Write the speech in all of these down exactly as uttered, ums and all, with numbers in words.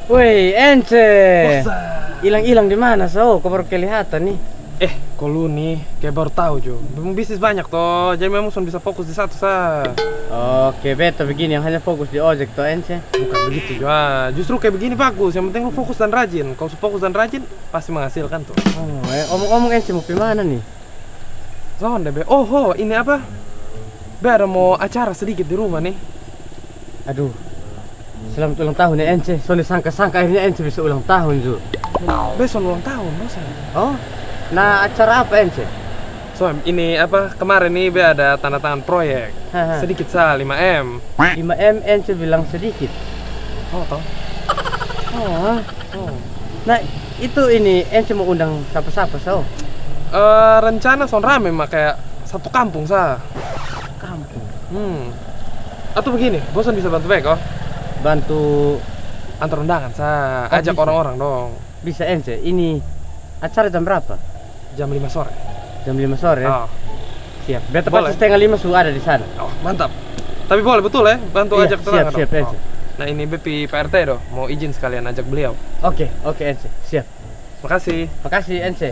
Woi, Ence. Bosan. Hilang-hilang di mana, so? Kau baru kelihatan nih. Eh, kau lu nih, kayak baru tahu Jo. Memang bisnis banyak toh, jadi memang bisa fokus di satu sah. Oke, beta begini yang hanya fokus di ojek toh, Ence. Bukan begitu Jo. Ah, justru kayak begini bagus. Yang penting lu fokus dan rajin. Kalau fokus dan rajin, pasti menghasilkan tuh. Oh, eh, omong-omong Ence mau mana nih? Zonde be. Oh, ho, ini apa? Be ada mau acara sedikit di rumah nih. Aduh, selamat ulang tahun ya Ence. Soalnya sangka-sangka akhirnya Ence bisa ulang tahun Zu. Besok ulang tahun, bosan. Oh, nah acara apa Ence? So, ini apa? Kemarin nih be ada tanda tangan proyek. Haha. Sedikit sah, lima M. lima M Ence bilang sedikit. Oh, toh. Oh, Oh. nah itu ini Ence mau undang siapa-siapa so? Eh, rencana son rame mah kayak satu kampung sah. Kampung. Hmm. Atau begini, bosan bisa bantu baik oh. Bantu Antar undangan sah, Oh, ajak bisa. orang-orang dong. bisa Ence. Ini acara jam berapa? Jam lima sore. Jam lima sore. Oh. Siap. Beta Boleh. pasti setengah lima sudah ada di sana. Oh, mantap. Tapi boleh betul ya, bantu Iya, ajak siap, tetangga siap, dong. Ence. Oh. Nah, ini B P P R T dong, mau izin sekalian ajak beliau. Oke, oke Ence. Siap. Makasih. Makasih Ence.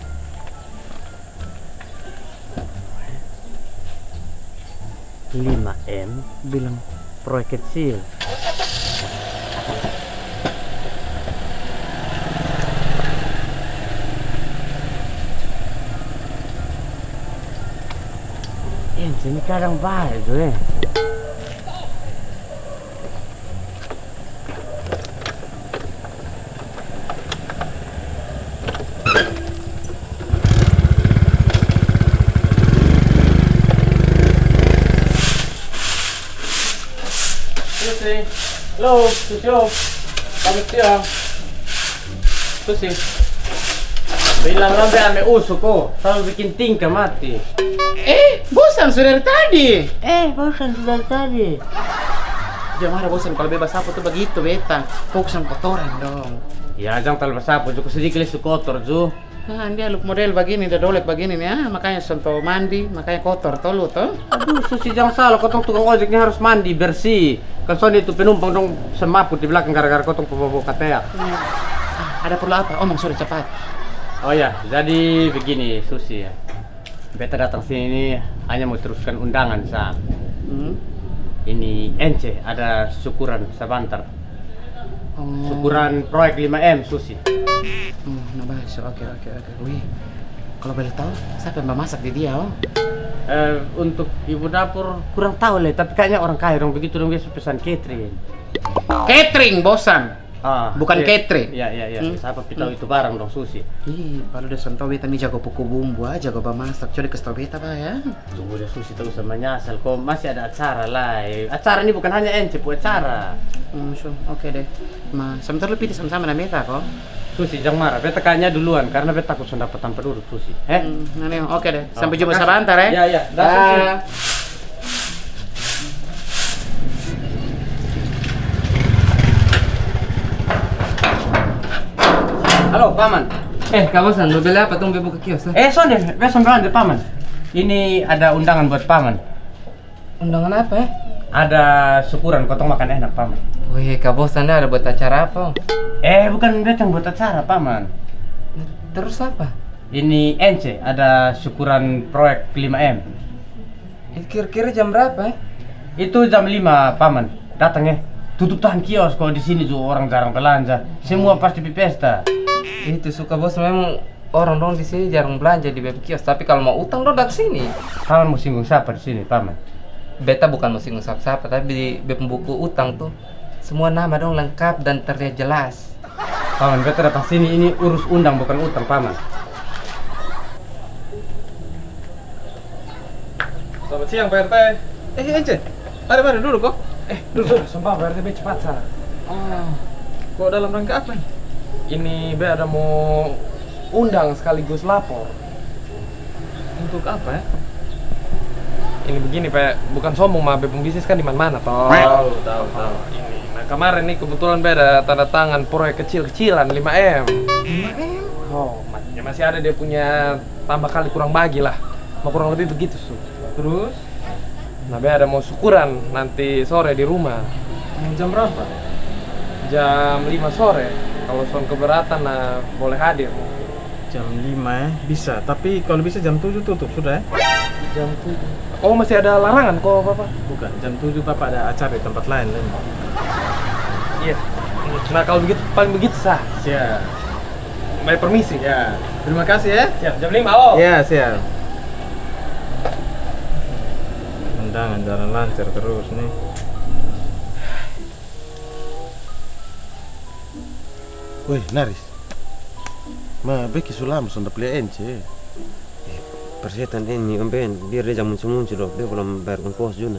lima M bilang proyek kecil. Ence ini kadang baik tuh ya. Susi, halo, Susi, selamat siang. Susi, bilang sampai ame usuk kok, selalu bikin tingkah mati. Eh, bosan sudah dari tadi. Eh, bosan sudah tadi. Jangan ada bosan kalau bebas sapu tuh begitu beta. Fokusan kotoran dong. Ya, jangan terlalu sapu, juga sedikit lesu kotor, Zu. Nah, dia look model begini, udah dolek begini nih, ah, makanya sentuh mandi, makanya kotor toh lu toh. Aduh, Susi jangan salah, kotong tukang ojeknya harus mandi, bersih. Kan soalnya itu penumpang dong semaput di belakang gara-gara kotong bawa kateak. Ah, ada perlu apa? Omong sudah cepat. Oh ya, jadi begini Susi ya. Beta datang sini ini hanya mau teruskan undangan sa. Hmm. Ini Ence ada syukuran sebentar. Oh. Syukuran proyek lima M Susi. Hmm, nah baik, so, oke oke oke. Wih, kalau boleh tahu, siapa yang masak di dia oh? Eh, untuk ibu dapur kurang tahu lah, tapi kayaknya orang kaya dong begitu dong biasa pesan catering. Catering, bosan. Ah, Bukan iya. catering. Iya iya iya. Hmm. Siapa pitau itu barang dong Susi. Ih, kalau udah sentuh beta nih jago puku bumbu aja, jago masak. Coba kasih tau beta pak ya. Tunggu deh Susi terus sama nyasal. Kok masih ada acara lah. Acara ini bukan hanya Ence, bu acara. Hmm, so, oke deh. Ma, sebentar lu pilih sama-sama dengan beta kok. Susi jangan marah. Beta kayaknya duluan karena beta takut sudah dapat tanpa duduk Susi. Eh? Hmm, nah, nih, oke deh. Sampai Oh, jumpa makasih. sebentar ya. Iya iya. Dah, Dah. Susi. Halo, Paman. Eh, kawasan, mau beli apa? Tunggu buka kios lah. Eh, Sonde, besok berangkat Paman. Ini ada undangan buat Paman. Undangan apa ya? Ada syukuran kotong makan enak, Paman. Wih, kawasan ada buat acara apa? Eh, bukan datang buat acara, Paman. Terus apa? Ini Ence, ada syukuran proyek lima M. Eh, Kira-kira jam berapa ya? Itu jam lima, Paman. Datang ya. Tutup tahan kios kalau di sini juga orang jarang belanja. Semua pasti di pesta. Itu suka bos memang orang dong di sini jarang belanja di web kios. Tapi kalau mau utang dong datang sini. Paman mau singgung siapa di sini, Paman? Beta bukan mau singgung siapa-siapa, tapi di web buku utang tuh semua nama dong lengkap dan terlihat jelas. Paman, beta datang sini ini urus undang bukan utang, Paman. Selamat siang Pak R T. Eh, Ence. Mari mari duduk kok. Eh, duduk. Sumpah Pak R T be cepat sah. Oh, Kok dalam rangka apa nih? Ini be ada mau undang sekaligus lapor. Untuk apa ya? Ini begini Pak, bukan sombong mah, be pembisnis kan di mana-mana toh. Tahu, tahu, tahu. Ini. Nah, kemarin nih kebetulan be ada tanda tangan proyek kecil-kecilan lima M. lima M. Oh, ya masih ada dia punya tambah kali kurang bagi lah. Mau kurang lebih begitu, Su. Terus? Nah, be ada mau syukuran nanti sore di rumah. Jam berapa? jam lima sore. Kalau son keberatan nah boleh hadir. Jam lima ya, bisa. Tapi kalau bisa jam tujuh tutup sudah ya? Jam tujuh. Oh masih ada larangan kok Bapak? Bukan, jam tujuh Bapak ada acara di tempat lain. lain. Iya. Nah kalau begitu paling begitu sah. Siap. Baik permisi. Ya, terima kasih ya. Siap, jam lima oh. Ya, siap. Undangan jalan lancar terus nih. Woi, Naris. Ma, beki sulam sudah beli N C. Persetan ini Om Ben, biar dia jangan muncul-muncul dong, dia belum bayar ongkos juga.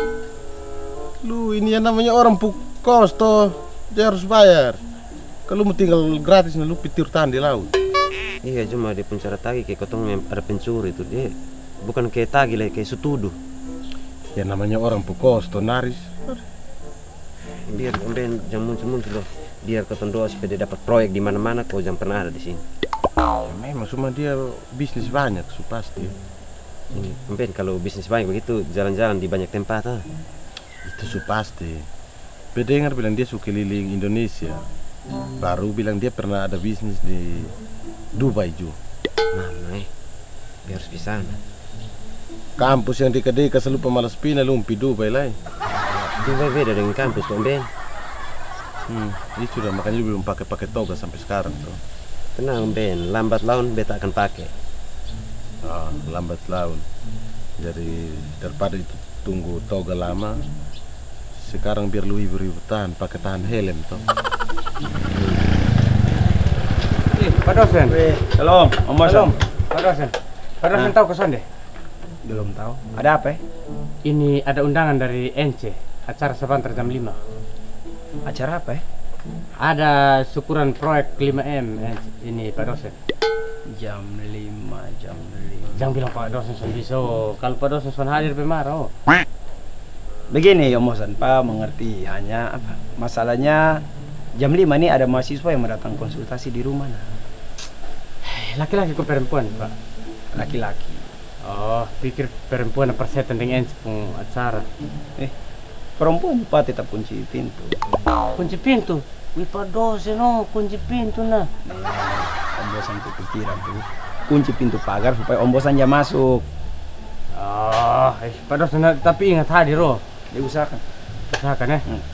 Lu ini yang namanya orang pukos toh, dia harus bayar. Kalau mau tinggal gratis nih, lu pitir tahan di laut. Iya, cuma dia pun cara tagih kayak kotong yang ada pencuri itu dia, bukan kayak tagih lah, kayak setuduh. Ya namanya orang pukos toh, Naris. Biar Om Ben jangan muncul-muncul dong, biar kotong doa supaya dia dapat proyek di mana-mana, kau jangan pernah ada di sini. Ya, memang cuma dia bisnis banyak, su pasti. Ini, Om Ben, kalau bisnis banyak begitu, jalan-jalan di banyak tempat ah. Itu su pasti. Bedengar bilang dia suka keliling Indonesia. Baru bilang dia pernah ada bisnis di Dubai juga. Mama eh, biar harus di sana. Kampus yang deka-deka selalu pemalas pindah lumpi Dubai lah. Dubai beda dengan kampus, Om Ben. Hmm, ini sudah makanya lu belum pakai-pakai toga sampai sekarang tuh. Tenang Om Ben, lambat laun beta akan pakai. Ah, lambat laun. Jadi daripada itu tunggu toga lama, sekarang biar lu ibu-ibu tahan pakai tahan helm toh. Ih, Pak dosen. Shalom, Om Bosan. Shalom, Pak dosen. Pak dosen tahu kesan deh? Belum tahu. Ada apa ya? Ini ada undangan dari N C, acara sebentar jam lima. Acara apa ya? Ada syukuran proyek lima M ini Pak dosen. Jam lima, jam lima. Jangan bilang Pak dosen son bisa. Kalau Pak dosen son hadir pemarah. Begini Om Bosan, Pak mengerti. Hanya apa? Masalahnya jam lima ini ada mahasiswa yang mendatang konsultasi di rumah. Nah. Laki-laki ke perempuan Pak? Laki-laki. Oh, pikir perempuan persetan dengan N C pun acara. Eh, perempuan Pak tetap kunci pintu. Kunci pintu? Wih Pak dosen oh, kunci pintu nah. Om Bosan itu pikiran tuh. Kunci pintu pagar supaya Om Bosan jangan masuk. Oh, eh, Pak dosen tapi ingat hadir oh. Diusahakan. Usahakan ya. Hmm.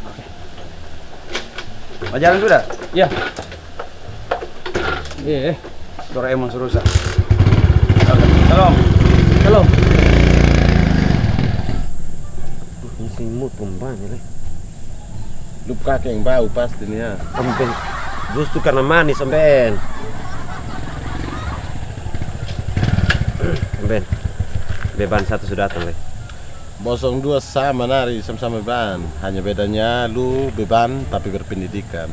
Mau jalan sudah? Ya. Iya. Eh. Doraemon Surusa. Salam. Salam. Ini mood pembanya lah. Lu kakek yang bau pasti nih ya. Om Ben, justru karena manis Om Ben. Om Ben, beban satu sudah datang leh. Bosong dua sama Nari, sama-sama beban. Hanya bedanya lu beban tapi berpendidikan.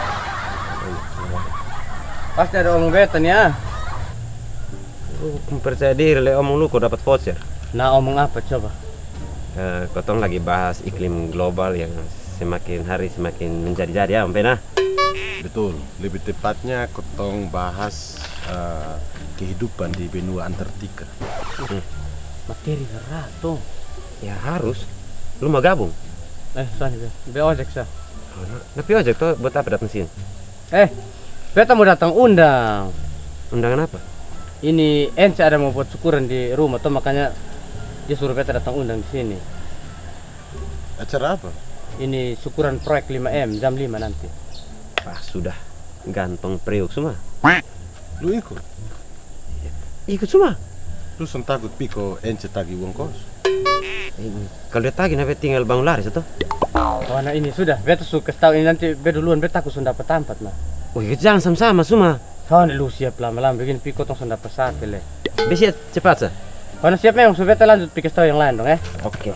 Pasti ada omong betan ya. Lu percaya diri leh omong lu kau dapat voucher. Nah omong apa coba? Uh, kotong lagi bahas iklim global yang semakin hari semakin menjadi-jadi ya Om Ben ah. Betul, lebih tepatnya kotong bahas uh, kehidupan di benua Antartika. Hmm. Materi berat tuh. Ya harus. Lu mau gabung? Eh, soalnya be ojek sah. Oh, nah. Tapi ojek tuh buat apa datang sini? Eh, beta mau datang undang. Undangan apa? Ini N C ada mau buat syukuran di rumah tuh makanya dia suruh beta datang undang di sini. Acara apa? Ini syukuran proyek lima M jam lima nanti. Ah, sudah. Gantong priuk semua. Lu ikut? Ikut semua. Lu sen takut piko N C tagi uang kos? Kalau dia tagih nabe tinggal bangun lari satu. Oh nah ini sudah, beta suka tahu ini nanti be duluan beta aku sudah dapat tempat nah. Oh iya jangan sama-sama semua. Soalnya lu siap lama-lama begini piko tong sudah dapat sate le. Bisa cepat sah. Kalau siap memang sudah beta lanjut pikir tahu yang lain dong ya. Oke.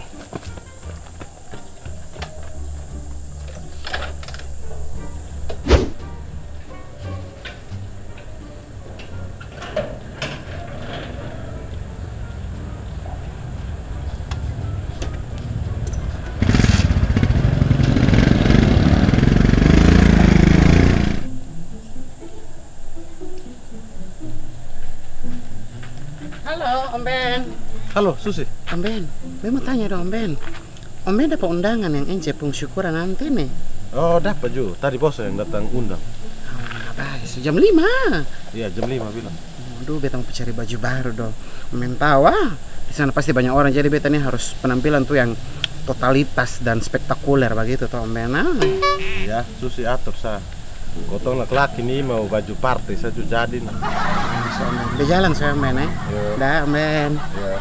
Halo, Om Ben. Halo, Susi. Om Ben, gue mau tanya dong, Om Ben. Om Ben dapat undangan yang N C pung syukuran nanti nih. Oh, dapat juga. Tadi bos yang datang undang. Oh, bahas jam lima. Iya, jam lima bilang. Aduh, beta mau cari baju baru dong. Men tahu ah, di sana pasti banyak orang. Jadi beta nih harus penampilan tuh yang totalitas dan spektakuler begitu toh, men. Ah. Ya, susi atur sah. Kotong laki-laki nih mau baju party saya tuh jadi. Nah. So, di jalan saya men eh. Yo. Dah men. Ya.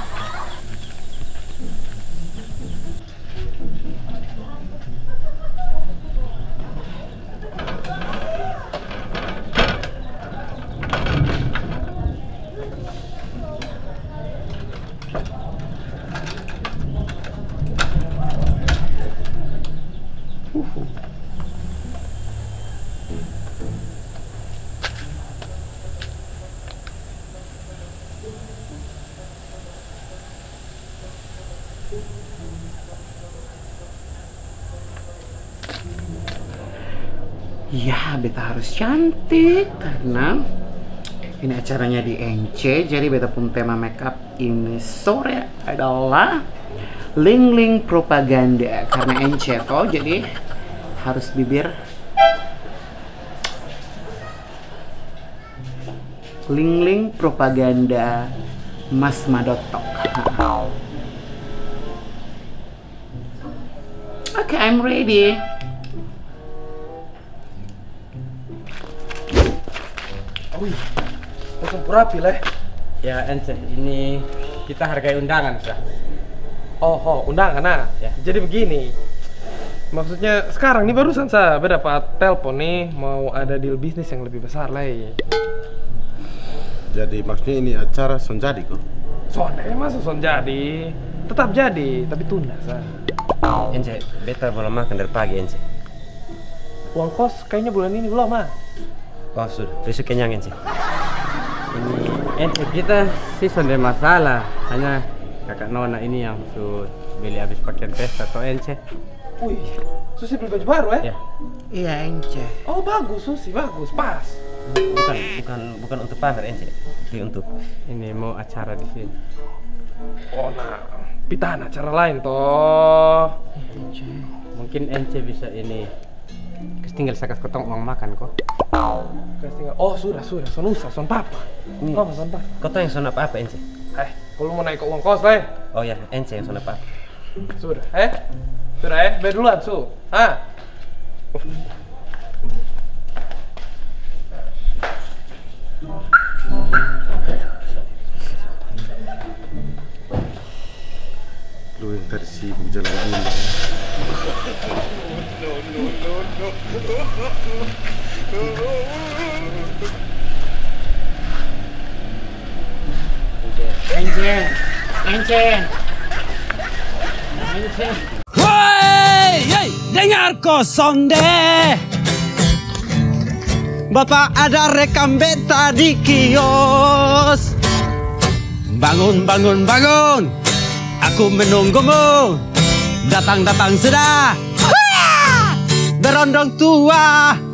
Ya, beta harus cantik karena ini acaranya di N C. Jadi beta pun tema makeup ini sore adalah Ling Ling propaganda karena N C toh. Jadi harus bibir Ling Ling propaganda Mas Madotok. Oke, okay, I'm ready. Wih, langsung rapi lah. Ya Ence, ini kita hargai undangan sah. Oh, oh, undangan nah. Ya. Jadi begini. Maksudnya sekarang nih barusan saya berdapat telepon nih mau ada deal bisnis yang lebih besar lah. Jadi maksudnya ini acara son jadi kok. Sonde masa son jadi. Tetap jadi, tapi tunda sah. Ence, beta belum makan dari pagi Ence. Uang kos kayaknya bulan ini belum mah. Oh sudah, besok kenyang Ence. Ini Ence kita sih sudah masalah, hanya kakak Nona ini yang sudah beli habis pakaian pesta atau Ence. Wih, Susi beli baju baru eh? Ya. Iya N C. Oh bagus Susi, bagus, pas. Bukan, bukan, bukan untuk pamer Ence. Ini untuk. Ini mau acara di sini. Oh nah, pitan acara lain toh. Mungkin Ence bisa ini. Terus tinggal sakas kotong uang makan kok. Terus tinggal, oh sudah, sudah, son usa, son papa. Ini. Oh, son papa. Kau tahu yang son apa apa Ence? Eh, kalau mau naik ke uang kos lah. Oh ya, Ence yang son apa? Sudah, eh? Sudah eh? Bayar duluan, Su. Hah? Lu yang tadi sibuk jalan ini. Ence, Ence, Ence. Woi, hey, dengar kosong deh. Bapak ada rekam beta di kios. Bangun, bangun, bangun. Aku menunggumu. Datang, datang sudah. Berondong tua.